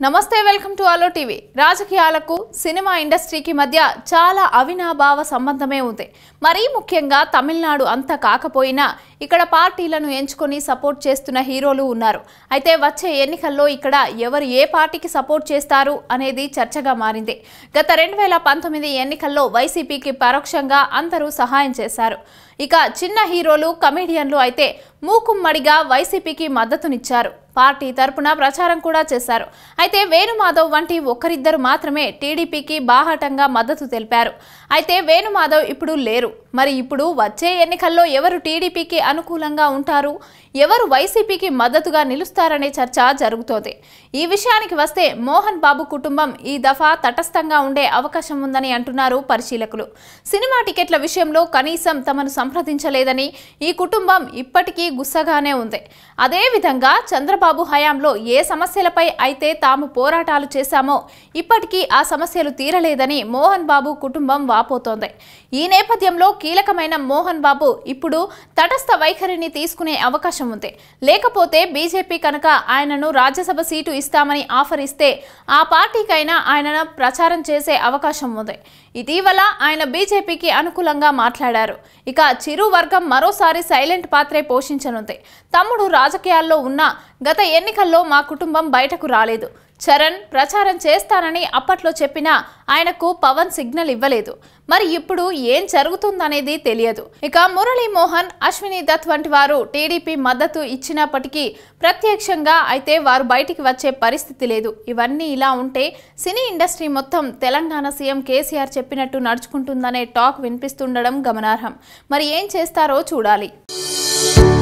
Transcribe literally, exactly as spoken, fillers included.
నమస్తే welcome to ఆలో TV. రాజకీయాలకు సినిమా ఇండస్ట్రీకి మధ్య చాలా అవినాభావ సంబంధమే ఉంది. మరీ ముఖ్యంగా తమిళనాడు అంత కాకపోయినా ఇక్కడ పార్టీలను ఎంచుకొని సపోర్ట్ చేస్తున్న హీరోలు ఉన్నారు. అయితే వచ్చే ఎన్నికల్లో ఇక్కడ ఎవరు ఏ పార్టీకి సపోర్ట్ చేస్తారు అనేది చర్చగా మారింది. గత రెండు వేల పంతొమ్మిది ఎన్నికల్లో వైసీపీకి పరోక్షంగా అందరూ సహాయం చేశారు. ఇక చిన్న హీరోలు కమెడియన్లు అయితే మూకుమ్మడిగా వైసీపీకి మద్దతునిచ్చారు. పార్టీ తరపున ప్రచారం కూడా చేశారు. అయితే వేణుమాధవ్ వంటి ఒక్కరిద్దరు మాత్రమే టీడీపీకి బాహాటంగా మద్దతు తెలిపారు. అయితే వేణుమాధవ్ ఇప్పుడు లేరు. మరి ఇప్పుడు వచ్చే ఎన్నికల్లో ఎవరు టీడీపీకి అనుకూలంగా ఉంటారు, ఎవరు వైసీపీకి మద్దతుగా నిలుస్తారనే చర్చ జరుగుతోంది. ఈ విషయానికి వస్తే మోహన్ బాబు కుటుంబం ఈ దఫా తటస్థంగా ఉండే అవకాశం ఉందని అంటున్నారు పరిశీలకులు. సినిమా టికెట్ల విషయంలో కనీసం తమను సంప్రదించలేదని ఈ కుటుంబం ఇప్పటికీ గుస్సగానే ఉంది. అదేవిధంగా చంద్రబాబు హయాంలో ఏ సమస్యలపై అయితే తాము పోరాటాలు చేశామో ఇప్పటికీ ఆ సమస్యలు తీరలేదని మోహన్ బాబు కుటుంబం వాపోతోంది. ఈ నేపథ్యంలో కీలకమైన మోహన్ బాబు ఇప్పుడు తటస్థ వైఖరిని తీసుకునే అవకాశం ఉంది. లేకపోతే బీజేపీ కనుక ఆయనను రాజ్యసభ సీటు ఇస్తామని ఆఫర్ ఇస్తే ఆ పార్టీకైనా ఆయనను ప్రచారం చేసే అవకాశం ఉంది. ఇటీవల ఆయన బీజేపీకి అనుకూలంగా మాట్లాడారు. ఇక చిరు వర్గం మరోసారి సైలెంట్ పాత్రే పోషించనుంది. తమ్ముడు రాజకీయాల్లో ఉన్న గత ఎన్నికల్లో మా కుటుంబం బయటకు రాలేదు. చరణ్ ప్రచారం చేస్తానని అప్పట్లో చెప్పినా ఆయనకు పవన్ సిగ్నల్ ఇవ్వలేదు. మరి ఇప్పుడు ఏం జరుగుతుందనేది తెలియదు. ఇక మురళీమోహన్, అశ్విని దత్ వంటి వారు టీడీపీ మద్దతు ఇచ్చినప్పటికీ ప్రత్యక్షంగా అయితే వారు బయటికి వచ్చే పరిస్థితి లేదు. ఇవన్నీ ఇలా ఉంటే సినీ ఇండస్ట్రీ మొత్తం తెలంగాణ సీఎం కేసీఆర్ చెప్పినట్టు నడుచుకుంటుందనే టాక్ వినిపిస్తుండడం గమనార్హం. మరి ఏం చేస్తారో చూడాలి.